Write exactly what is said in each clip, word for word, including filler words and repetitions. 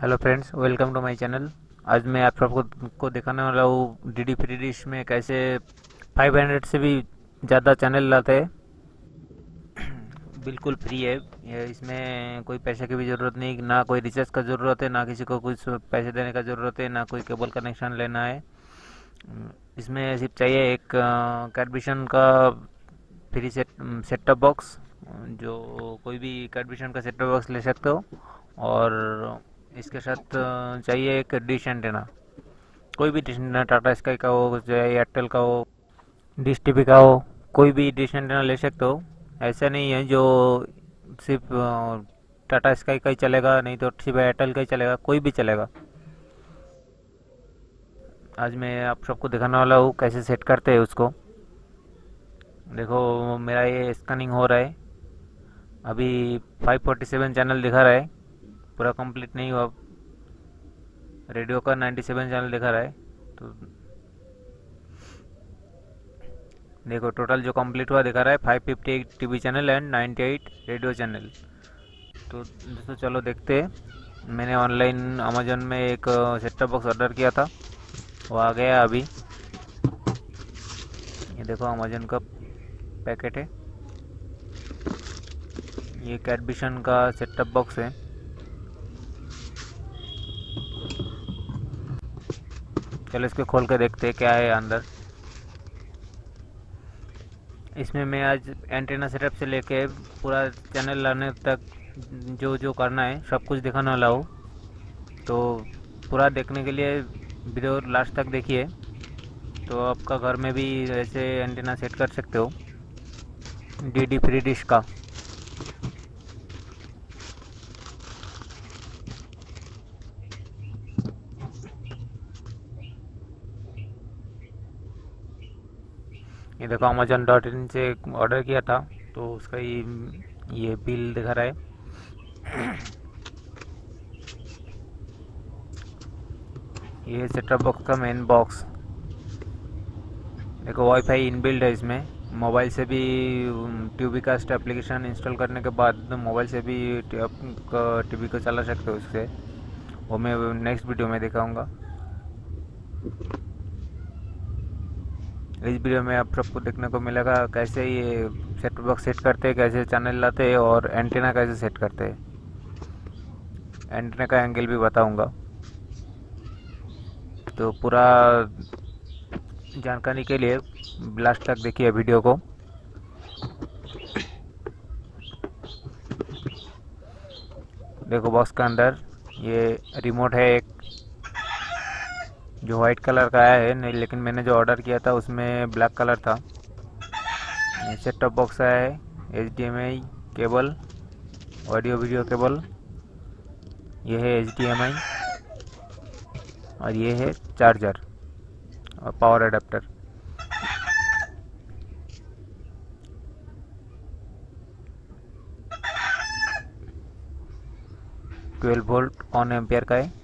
Hello friends, welcome to my channel. आज मैं आप सबको को दिखाने वाला हूँ डी डी फ्री डिश में कैसे फाइव हंड्रेड से भी ज़्यादा चैनल लाते हैं। बिल्कुल फ्री है ये, इसमें कोई पैसे की भी ज़रूरत नहीं, ना कोई रिचार्ज का ज़रूरत है, ना किसी को कुछ पैसे देने का ज़रूरत है, ना कोई केबल कनेक्शन लेना है। इसमें सिर्फ चाहिए एक कैडविशन का free set set top box, जो कोई भी कैडविशन का सेट टॉप बॉक्स ले सकते हो। और इसके साथ अ, चाहिए एक डिश एंटेना, कोई भी डिश एंटेना, टाटा स्काई का हो चाहे एयरटेल का हो, डिश टीवी का हो, कोई भी डिश एंटेना ले सकते हो। ऐसा नहीं है जो सिर्फ अ, टाटा स्काई का ही चलेगा, नहीं तो सिर्फ एयरटेल का ही चलेगा, कोई भी चलेगा। आज मैं आप सबको दिखाने वाला हूँ कैसे सेट करते हैं उसको। देखो, मेरा ये स्कैनिंग हो रहा है। अभी फाइव फोर्टी सेवन चैनल दिखा रहा है, पूरा कंप्लीट नहीं हुआ। रेडियो का नाइन्टी सेवन चैनल दिखा रहा है। तो देखो, टोटल जो कंप्लीट हुआ दिखा रहा है five fifty eight TV channel and ninety eight radio channel. तो दोस्तों चलो देखते हैं। मैंने ऑनलाइन अमेजोन में एक सेट टॉप बॉक्स ऑर्डर किया था, वो आ गया अभी। ये देखो, अमेजोन का पैकेट है। ये कैडविशन का सेट टॉप बॉक्स है। चलो इसको खोल कर देखते हैं क्या है अंदर। इसमें मैं आज एंटेना सेटअप से लेके पूरा चैनल लाने तक जो जो करना है सब कुछ दिखाने वाला हूँ। तो पूरा देखने के लिए वीडियो लास्ट तक देखिए, तो आपका घर में भी ऐसे एंटेना सेट कर सकते हो डी डी फ्री डिश का। ये देखो, अमेजोन डॉट इन से ऑर्डर किया था, तो उसका ही ये बिल दिखा रहा है। ये सेटअप बॉक्स का मेन बॉक्स। देखो, वाईफाई इनबिल्ड है इसमें। मोबाइल से भी टीवी कास्ट एप्लीकेशन इंस्टॉल करने के बाद मोबाइल से भी टीवी को चला सकते हो उससे। वो मैं नेक्स्ट वीडियो में दिखाऊंगा। इस वीडियो में आप सबको देखने को मिलेगा कैसे ये सेट बॉक्स सेट करते हैं, कैसे चैनल लाते हैं और एंटीना कैसे सेट करते हैं। एंटीना का एंगल भी बताऊंगा। तो पूरा जानकारी के लिए लास्ट तक देखिए वीडियो को। देखो, बॉक्स का अंदर ये रिमोट है एक, जो वाइट कलर का आया है, नहीं लेकिन मैंने जो ऑर्डर किया था उसमें ब्लैक कलर था। सेट टॉप बॉक्स आया है, H D M I cable, audio video cable, ये है एच डी एम आई, और ये है चार्जर और power adapter. Twelve volt one ampere का है।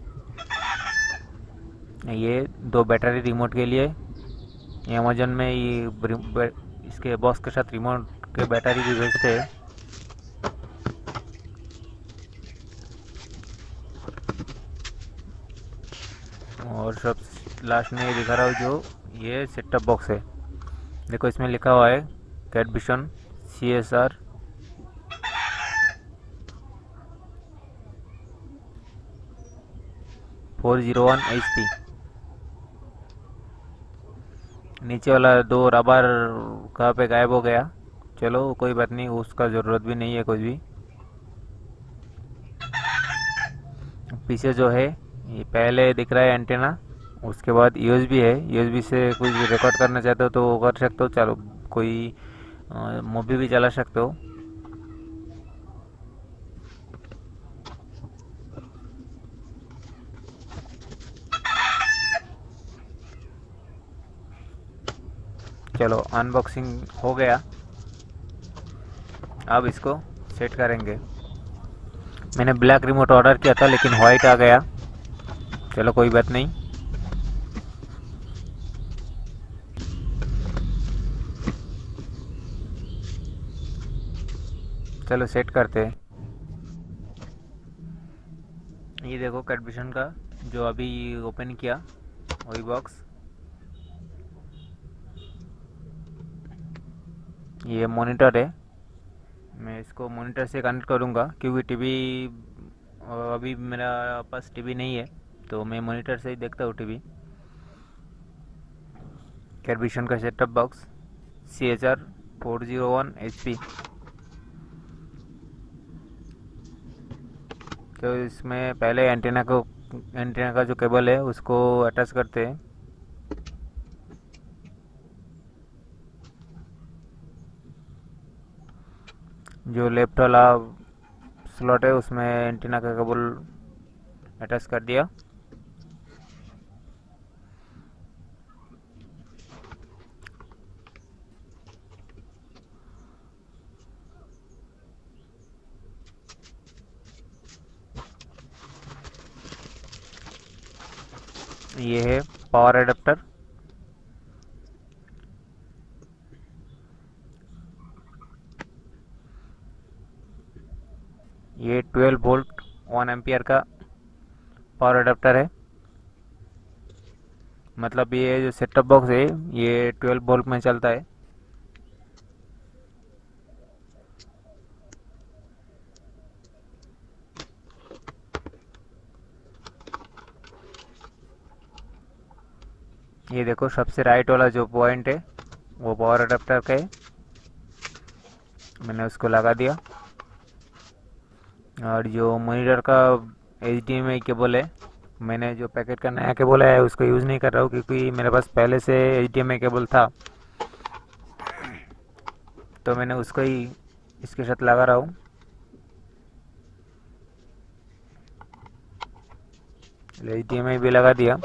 ये दो बैटरी रिमोट के लिए। ये अमेजोन में ये इसके बॉक्स के साथ रिमोट के बैटरी भी भेजते हैं। और सब लास्ट में ये दिखा रहा हूँ जो ये सेट टॉप बॉक्स है। देखो, इसमें लिखा हुआ है Catvision C S R four zero one H P. नीचे वाला दो रबर कहाँ पे गायब हो गया, चलो कोई बात नहीं, उसका ज़रूरत भी नहीं है कुछ भी। पीछे जो है ये पहले दिख रहा है एंटेना, उसके बाद यू एस बी है। यू एस बी से कुछ रिकॉर्ड करना चाहते हो तो वो कर सकते हो। चलो, कोई मूवी भी चला सकते हो। चलो, अनबॉक्सिंग हो गया। अब इसको सेट करेंगे। मैंने ब्लैक रिमोट ऑर्डर किया था लेकिन वाइट आ गया, चलो कोई बात नहीं। चलो सेट करते हैं। ये देखो कैटविजन का जो अभी ओपन किया वही बॉक्स। ये मॉनिटर है, मैं इसको मॉनिटर से कनेक्ट करूँगा क्योंकि टीवी अभी मेरा पास टीवी नहीं है, तो मैं मॉनिटर से ही देखता हूँ टीवी। कैटविजन का setup box C H R four zero one H P. तो इसमें पहले एंटीना को एंटीना का जो केबल है उसको अटैच करते हैं। जो लेफ्ट वाला स्लॉट है उसमें एंटीना का केबल अटैच कर दिया। ये है पावर एडाप्टर। ये ट्वेल्व वोल्ट वन एम्पियर का पावर एडाप्टर है। मतलब ये जो सेटअप बॉक्स है ये ट्वेल्व वोल्ट में चलता है। ये देखो सबसे राइट वाला जो पॉइंट है वो पावर अडेप्टर का है, मैंने उसको लगा दिया। और जो मॉनिटर का H D M I cable है, मैंने जो पैकेट का नया केबल है उसको यूज़ नहीं कर रहा हूँ क्योंकि मेरे पास पहले से H D M I cable था, तो मैंने उसको ही इसके साथ लगा रहा हूँ। एच डी एम आई भी लगा दिया।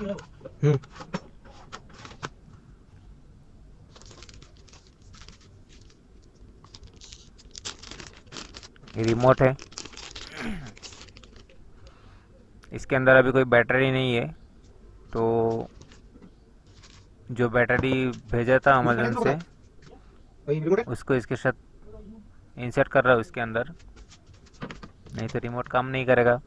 ये रिमोट है, इसके अंदर अभी कोई बैटरी नहीं है, तो जो बैटरी भेजा था अमेजोन से उसको इसके साथ इंसर्ट कर रहा हूँ इसके अंदर, नहीं तो रिमोट काम नहीं करेगा।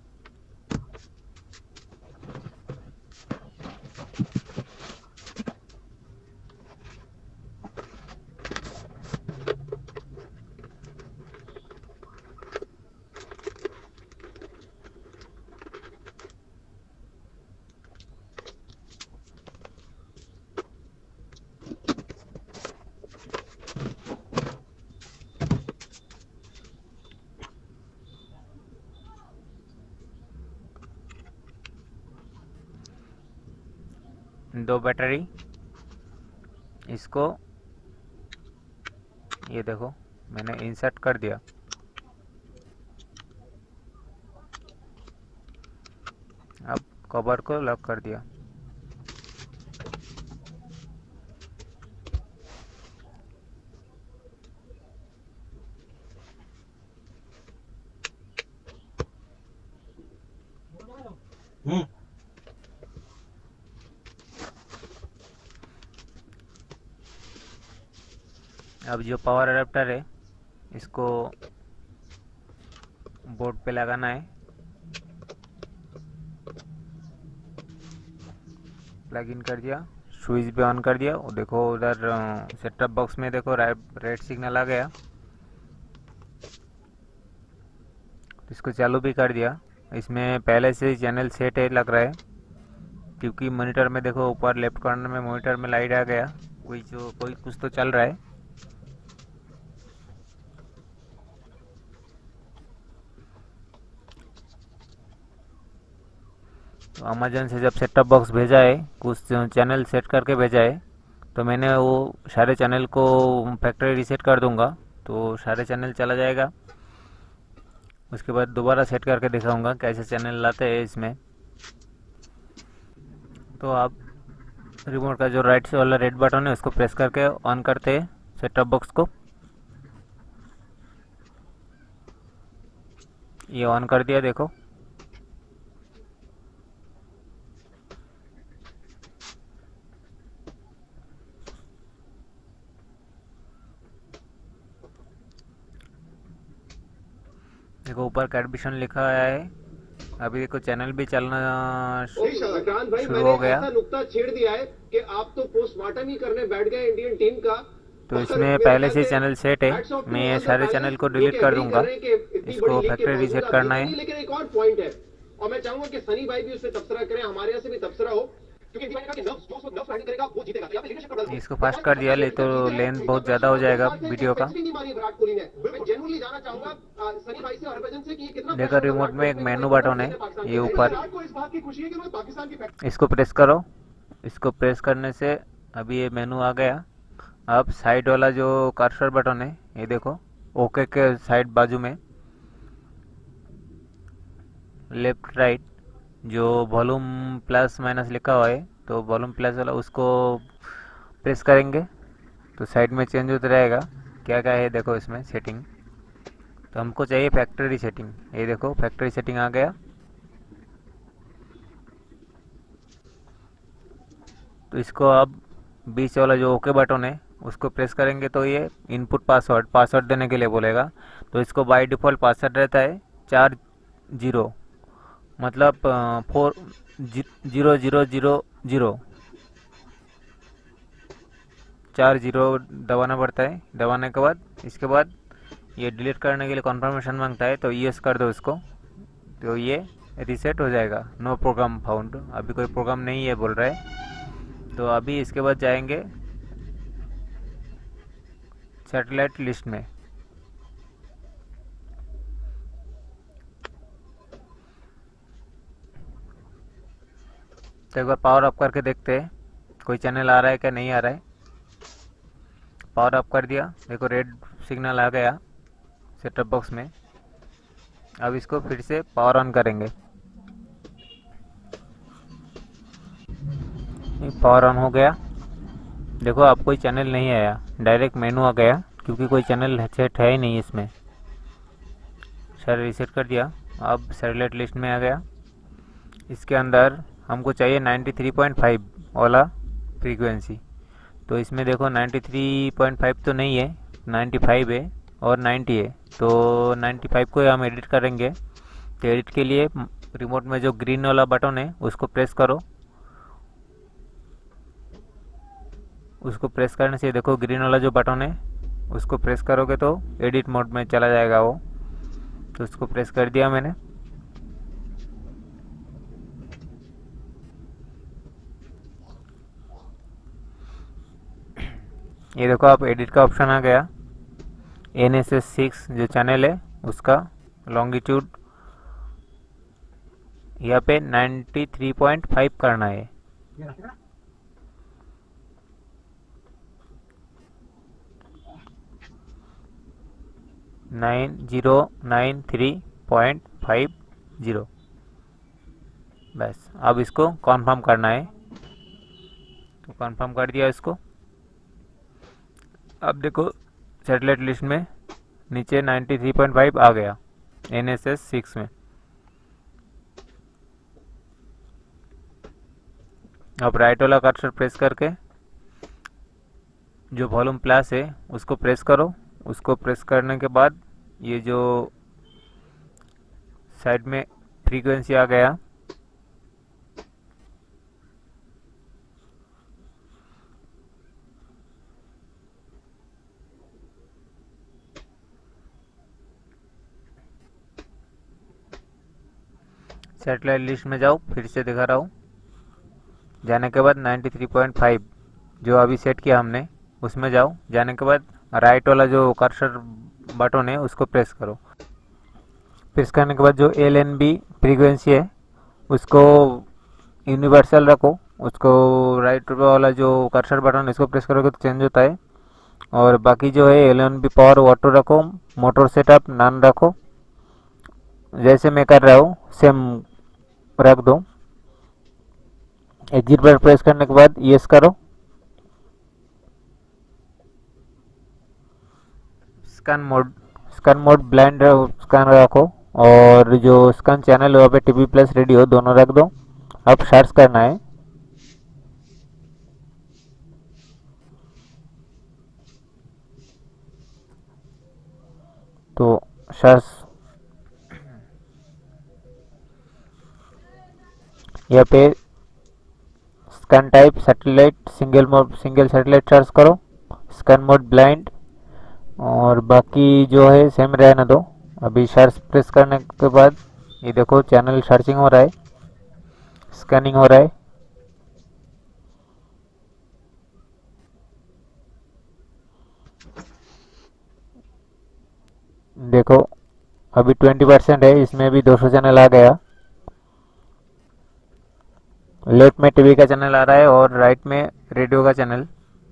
दो बैटरी, इसको ये देखो मैंने इंसर्ट कर दिया। अब कवर को लॉक कर दिया। हम्म अब जो पावर अडेप्टर है इसको बोर्ड पे लगाना है। प्लग इन कर दिया, स्विच भी ऑन कर दिया। और देखो उधर सेटअप बॉक्स में देखो रेड सिग्नल आ गया, इसको चालू भी कर दिया। इसमें पहले से ही चैनल सेट है लग रहा है, क्योंकि मॉनिटर में देखो ऊपर लेफ्ट कॉर्नर में मॉनिटर में लाइट आ गया, कोई जो कोई कुछ तो चल रहा है। तो अमेजन से जब सेटअप बॉक्स भेजा है, कुछ चैनल सेट करके भेजा है, तो मैंने वो सारे चैनल को फैक्ट्री रीसेट कर दूंगा, तो सारे चैनल चला जाएगा। उसके बाद दोबारा सेट करके दिखाऊंगा कैसे चैनल लाते हैं इसमें। तो आप रिमोट का जो राइट से वाला रेड बटन है उसको प्रेस करके ऑन करते हैं सेटअप बॉक्स को। ये ऑन कर दिया देखो। देखो ऊपर कैटविजन लिखा आया है अभी देखो चैनल भी चलना नहीं शक्रांत भाई, शुरू मैंने हो गया। ऐसा नुक्ता छेड़ दिया है कि आप तो पोस्टमार्टम ही करने बैठ गए इंडियन टीम का। तो और इसमें मेरे पहले ख्याल से से चैनल सेट है, हैट्स ऑफ टू मैं ये ऑल द सारे चैनल को पैनल जो डिलीट कि कर एग्री कर दूंगा। रहे हैं कि इतनी बड़ी इसको लीग के फैक्ट्री बावजूद रीसेट आप करना जीते है। नहीं। लेकिन एक और पॉइंट है, और मैं चाहूंगा कि सनी भाई भी उस पर तबसरा करें, हमारे यहाँ से भी तबसरा हो, क्योंकि इनकी का कि नर्व्स जो उसको नर्व्स हैंडल करेगा वो जीतेगा। तो यहाँ पे लीडरशिप का बदल इसको एक फास्ट और कर दिया, तबसरा ले ये तो जीते हैं, लेंथ इनका बहुत ज़्यादा प्रेशर हो और जाएगा इस बार से वीडियो एक का। सेंचुरी नहीं मारी विराट कोहली ने। मैं जेन्युइनली जानना चाहूंगा अ, सनी भाई से और हरभजन से कि ये कितना देखो प्रेशर होगा रिमोट विराट में कोहली एक पे कि मेनू भाई बटन है, जीते पाकिस्तान ये की। ऊपर, विराट को इस बात की खुशी है कि उन्होंने पाकिस्तान की इसको प्रेस करो। इसको प्रेस करने से अभी ये मेनू आ गया। अब साइड वाला जो कर्सर बटन है, ये देखो ओके के साइड बाजू में लेफ्ट राइट जो वॉल्यूम प्लस माइनस लिखा हुआ है, तो वॉल्यूम प्लस वाला उसको प्रेस करेंगे तो साइड में चेंज होता रहेगा। क्या क्या है देखो इसमें सेटिंग। तो हमको चाहिए फैक्ट्री सेटिंग, ये देखो फैक्ट्री सेटिंग आ गया। तो इसको अब बीच वाला जो ओके बटन है उसको प्रेस करेंगे तो ये इनपुट पासवर्ड पासवर्ड देने के लिए बोलेगा। तो इसको बाय डिफ़ॉल्ट पासवर्ड रहता है चार जीरो, मतलब four zero zero zero zero, चार जीरो दबाना पड़ता है। दबाने के बाद इसके बाद ये डिलीट करने के लिए कन्फर्मेशन मांगता है, तो यस कर दो इसको। तो ये रीसेट हो जाएगा। नो प्रोग्राम फाउंड, अभी कोई प्रोग्राम नहीं है बोल रहा है। तो अभी इसके बाद जाएंगे सैटेलाइट लिस्ट में। तो एक बार पावर अप करके देखते हैं कोई चैनल आ रहा है क्या नहीं आ रहा है। पावर अप कर दिया, देखो रेड सिग्नल आ गया सेटअप बॉक्स में। अब इसको फिर से पावर ऑन करेंगे। पावर ऑन हो गया, देखो अब कोई चैनल नहीं आया, डायरेक्ट मेनू आ गया क्योंकि कोई चैनल सेट है ही नहीं इसमें। सारे रीसेट कर दिया, अब सैटेलाइट लिस्ट में आ गया। इसके अंदर हमको चाहिए नाइन्टी थ्री पॉइंट फाइव वाला फ्रीक्वेंसी। तो इसमें देखो नाइन्टी थ्री पॉइंट फाइव तो नहीं है, नाइन्टी फाइव है और नाइन्टी है। तो नाइन्टी फाइव को हम एडिट करेंगे। तो एडिट के लिए रिमोट में जो ग्रीन वाला बटन है उसको प्रेस करो। उसको प्रेस करने से देखो ग्रीन वाला जो बटन है उसको प्रेस करोगे तो एडिट मोड में चला जाएगा वो। तो उसको प्रेस कर दिया मैंने। ये देखो आप एडिट का ऑप्शन आ गया। एन एस एस सिक्स जो चैनल है उसका लॉन्गिट्यूड यहाँ पे नाइन्टी थ्री पॉइंट फाइव करना है। Nine zero nine three point five zero, बस अब इसको कॉन्फर्म करना है। तो कॉन्फर्म कर दिया इसको। अब देखो सैटेलाइट लिस्ट में नीचे नाइन्टी थ्री पॉइंट फाइव आ गया एन एस एस सिक्स में। अब राइट वाला कर्सर प्रेस करके जो वॉल्यूम प्लस है उसको प्रेस करो। उसको प्रेस करने के बाद ये जो साइड में फ्रीक्वेंसी आ गया, सैटेलाइट लिस्ट में जाओ, फिर से दिखा रहा हूँ। जाने के बाद नाइन्टी थ्री पॉइंट फाइव जो अभी सेट किया हमने उसमें जाओ। जाने के बाद राइट वाला जो कर्सर बटन है उसको प्रेस करो। प्रेस करने के बाद जो एल एन बी फ्रीक्वेंसी है उसको यूनिवर्सल रखो। उसको राइट वाला जो कर्सर बटन है इसको प्रेस करोगे तो चेंज होता है। और बाकी जो है L N B power auto रखो, मोटर सेटअप नन रखो, जैसे मैं कर रहा हूँ सेम रख दो। एग्जिट पर प्रेस करने के बाद यस करो। Scan mode scan mode blind scan रखो और जो स्कैन चैनल है वहाँ पे टीवी प्लस रेडियो दोनों रख दो। अब सर्च करना है। तो सर्च यहाँ पे scan type satellite single mode single satellite search करो, स्कैन मोड ब्लाइंड, और बाकी जो है सेम रहने दो। अभी सर्च प्रेस करने के बाद ये देखो चैनल सर्चिंग हो रहा है, स्कैनिंग हो रहा है। देखो अभी ट्वेंटी परसेंट है, इसमें भी दो सौ चैनल आ गया। लेफ्ट में टीवी का चैनल आ रहा है और राइट में रेडियो का चैनल।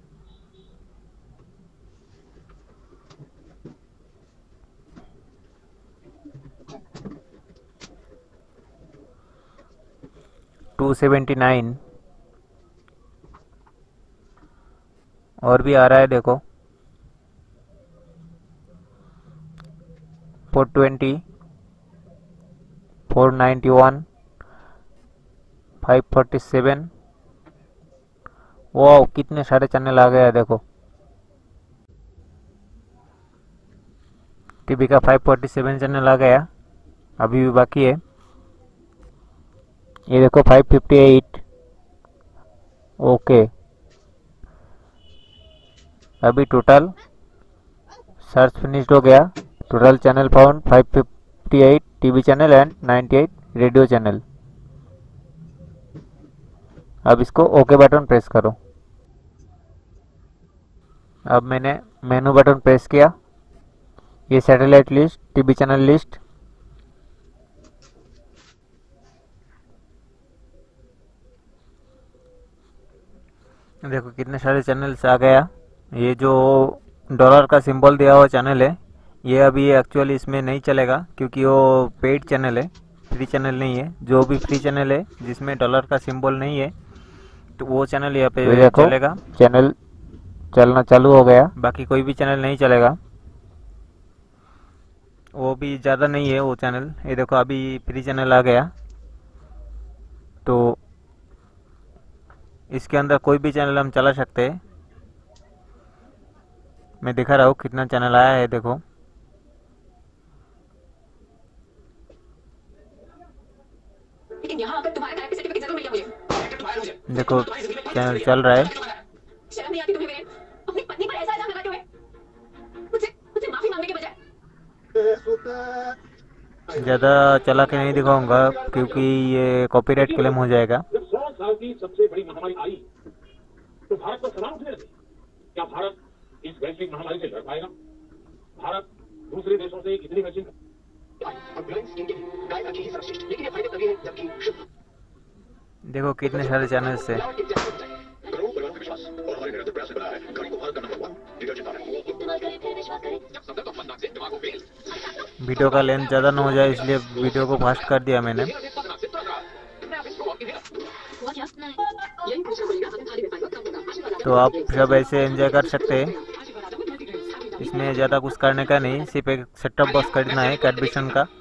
टू सेवेंटी नाइन और भी आ रहा है देखो, four twenty, four ninety one, five forty seven. वाह कितने सारे चैनल आ गया देखो। टीवी का फाइव फोर्टी सेवन चैनल आ गया, अभी भी बाकी है। ये देखो फाइव फिफ्टी एट। ओके अभी टोटल सर्च फिनिश्ड हो गया। Total channel found five fifty eight TV channel and ninety eight radio channel. अब इसको ओके बटन प्रेस करो। अब मैंने मेनू बटन प्रेस किया, ये satellite list, TV channel list. देखो कितने सारे चैनल्स आ गया। ये जो डॉलर का सिंबल दिया हुआ चैनल है, ये अभी एक्चुअली इसमें नहीं चलेगा क्योंकि वो पेड चैनल है, फ्री चैनल नहीं है। जो भी फ्री चैनल है जिसमें डॉलर का सिंबल नहीं है तो वो चैनल यहाँ पे चलेगा। चैनल चलना चालू हो गया, बाकी कोई भी चैनल नहीं चलेगा। वो भी ज़्यादा नहीं है वो चैनल। ये देखो अभी फ्री चैनल आ गया, तो इसके अंदर कोई भी चैनल हम चला सकते हैं। मैं दिखा रहा हूँ कितना चैनल आया है देखो। लेकिन यहाँ आकर तुम्हारे थेरेपी सर्टिफिकेट जरूर मिलेगा मुझे। देखो चैनल चल रहा है। शर्म नहीं आती तुम्हें मेरे? अपनी पत्नी पर ऐसा इल्जाम लगाते हुए मुझसे मुझसे माफी मांगने के बजाय। ज़्यादा चला के नहीं दिखाऊंगा क्योंकि ये कॉपीराइट क्लेम हो जाएगा। जब सौ साल की सबसे बड़ी महामारी आई तो भारत को सवाल उठने लगे, क्या भारत इस वैश्विक महामारी से लड़ पाएगा? भारत दूसरे देशों से इतनी वैक्सीन देखो कितने सारे चैनल्स है। वीडियो का लेंथ ज़्यादा ना हो जाए इसलिए वीडियो को फास्ट कर दिया मैंने। तो आप सब ऐसे एंजॉय कर सकते हैं, इसमें ज़्यादा कुछ करने का नहीं, सिर्फ एक सेटअप बॉक्स खरीदना है कैडविशन का।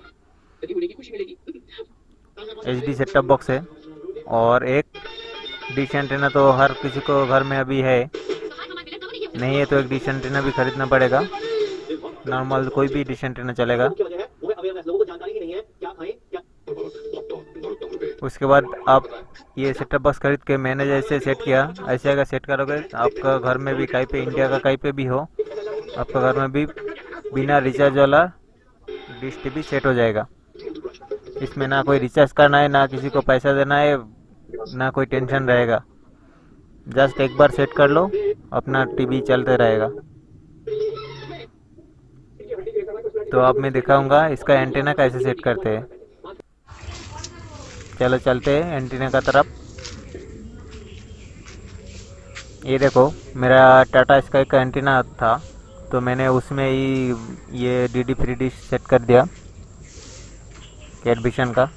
एच डी सेटअप बॉक्स है और एक डिश एंटीना तो हर किसी को घर में अभी है, नहीं है तो एक डिश एंटीना भी खरीदना पड़ेगा। नॉर्मल कोई भी डिश एंटीना चलेगा। उसके बाद आप ये सेटअप बॉक्स खरीद के मैंने जैसे सेट किया ऐसे अगर सेट करोगे आपका घर में भी कहीं पे, इंडिया का कहीं पे भी हो, आपका घर में भी बिना रिचार्ज वाला डिश टीवी सेट हो जाएगा। इसमें ना कोई रिचार्ज करना है, ना किसी को पैसा देना है, ना कोई टेंशन रहेगा। जस्ट एक बार सेट कर लो, अपना टीवी चलते रहेगा। तो अब मैं दिखाऊंगा इसका एंटीना कैसे सेट करते हैं। चलो चलते हैं एंटीना का तरफ। ये देखो मेरा टाटा स्काई का एंटीना था तो मैंने उसमें ही ये डीडी फ्री डिश सेट कर दिया कैडविशन का।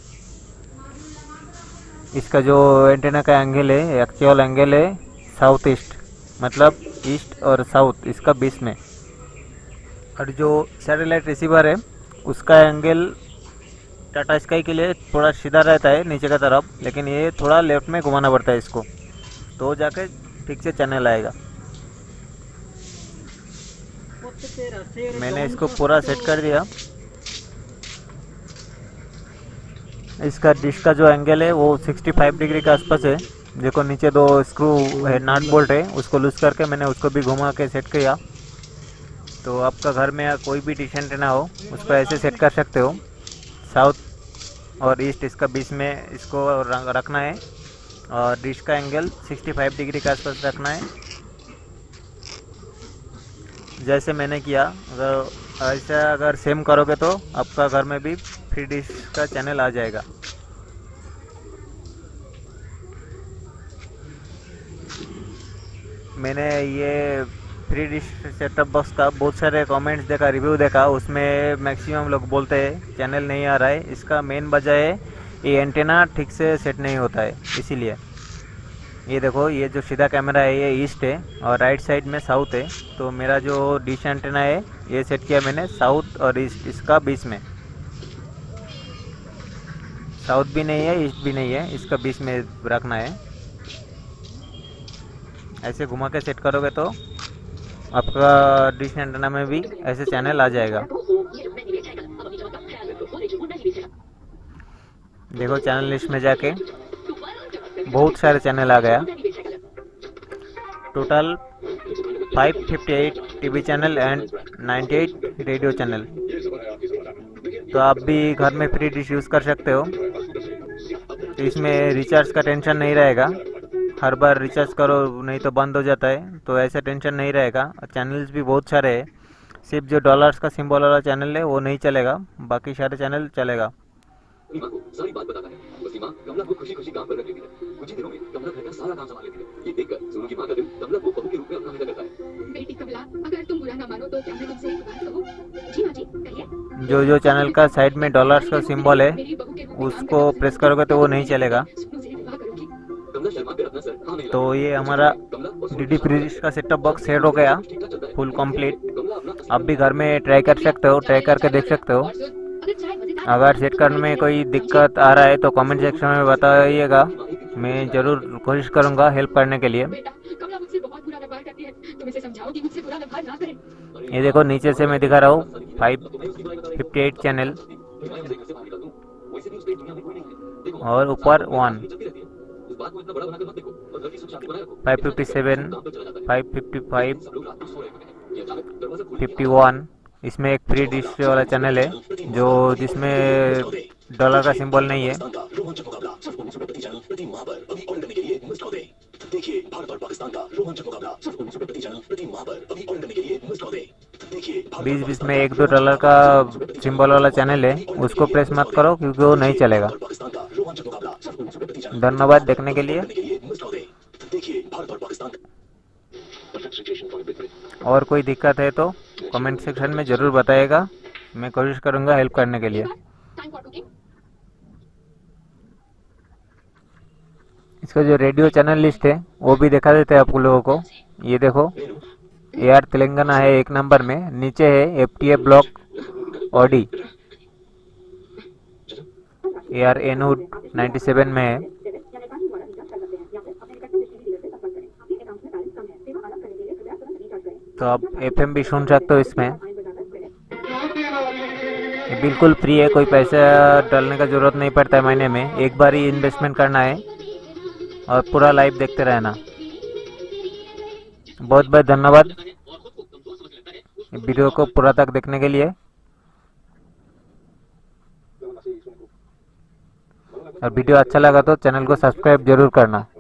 इसका जो एंटीना का एंगल है, एक्चुअल एंगल है साउथ ईस्ट, मतलब ईस्ट और साउथ इसका बीच में। और जो सैटेलाइट रिसीवर है उसका एंगल टाटा स्काई के लिए थोड़ा सीधा रहता है नीचे का तरफ, लेकिन ये थोड़ा लेफ्ट में घुमाना पड़ता है इसको, तो जाके ठीक से चैनल आएगा। मैंने इसको पूरा सेट कर दिया। इसका डिश का जो एंगल है वो पैंसठ डिग्री के आसपास है। देखो नीचे दो स्क्रू है, नट बोल्ट है, उसको लूज करके मैंने उसको भी घुमा के सेट किया। तो आपका घर में कोई भी डिश एंटीना हो उसको ऐसे सेट कर सकते हो। साउथ और ईस्ट इसका बीच में इसको रखना है और डिश का एंगल पैंसठ डिग्री के आसपास रखना है, जैसे मैंने किया। अगर ऐसा अगर सेम करोगे तो आपका घर में भी फ्री डिश का चैनल आ जाएगा। मैंने ये फ्री डिश सेटअप बॉक्स का बहुत सारे कमेंट्स देखा, रिव्यू देखा, उसमें मैक्सिमम लोग बोलते हैं चैनल नहीं आ रहा है। इसका मेन वजह है ये एंटेना ठीक से सेट नहीं होता है, इसीलिए। ये देखो, ये जो सीधा कैमरा है ये ईस्ट है और राइट साइड में साउथ है। तो मेरा जो डिश एंटेना है ये सेट किया मैंने साउथ और ईस्ट इसका बीच में। साउथ भी नहीं है, ईस्ट भी नहीं है, इसका बीच में रखना है। ऐसे घुमा के सेट करोगे तो आपका डिश एंटेना में भी ऐसे चैनल आ जाएगा। देखो चैनल लिस्ट में जाके बहुत सारे चैनल आ गया। टोटल पाँच सौ अट्ठावन टीवी चैनल एंड अट्ठानवे रेडियो चैनल। तो आप भी घर में फ्री डिश यूज़ कर सकते हो। तो इसमें रिचार्ज का टेंशन नहीं रहेगा, हर बार रिचार्ज करो नहीं तो बंद हो जाता है, तो ऐसा टेंशन नहीं रहेगा। चैनल्स भी बहुत सारे हैं, सिर्फ जो डॉलर्स का सिंबल वाला चैनल है वो नहीं चलेगा, बाकी सारे चैनल चलेगा। माँ को सारी बात बताता है। उसकी माँ कमला को खुशी खुशी काम पर रख लेती है। कुछ ही दिनों में कमला घर का सारा काम संभाल लेती है। ये देखकर सोनू की माँ का दिल कमला को बहू के रूप में अपना विदा करता है। बेटी कमला, अगर तुम बुरा ना मानो तो क्या मैं तुमसे एक बात कहूँ? जी हाँ जी, कहिए। जो जो चैनल का साइड में डॉलर्स का सिंबल है उसको प्रेस करोगे तो वो नहीं चलेगा। तो ये हमारा डीडी फ्री डिश का सेटअप बॉक्स सेट हो गया फुल कंप्लीट। आप भी घर में ट्राई कर सकते हो, ट्राई करके देख सकते हो। अगर सेट करने में कोई दिक्कत आ रहा है तो कमेंट सेक्शन में बताइएगा, मैं ज़रूर कोशिश करूँगा हेल्प करने के लिए। ये देखो नीचे से मैं दिखा रहा हूँ फाइव फिफ्टी एट चैनल और ऊपर one five fifty seven, five fifty five, fifty one. इसमें एक फ्री डिश वाला चैनल है जो जिसमें डॉलर का सिंबल नहीं है। बीच बीच में एक दो डॉलर का सिंबल वाला चैनल है, उसको प्रेस मत करो क्योंकि वो नहीं चलेगा। धन्यवाद देखने के लिए। और कोई दिक्कत है तो कमेंट सेक्शन में ज़रूर बताइएगा, मैं कोशिश करूँगा हेल्प करने के लिए। इसका जो रेडियो चैनल लिस्ट है वो भी दिखा देते हैं आप लोगों को। ये देखो एआर तेलंगाना है एक नंबर में, नीचे है एफटीए ब्लॉक ऑडी, एआर एनूड सत्तानवे में है। तो आप एफएम भी सुन सकते हो इसमें। ये बिल्कुल फ्री है, कोई पैसा डालने का जरूरत नहीं पड़ता है महीने में, एक बार ही इन्वेस्टमेंट करना है और पूरा लाइव देखते रहना। बहुत बहुत धन्यवाद वीडियो को पूरा तक देखने के लिए। और वीडियो अच्छा लगा तो चैनल को सब्सक्राइब जरूर करना।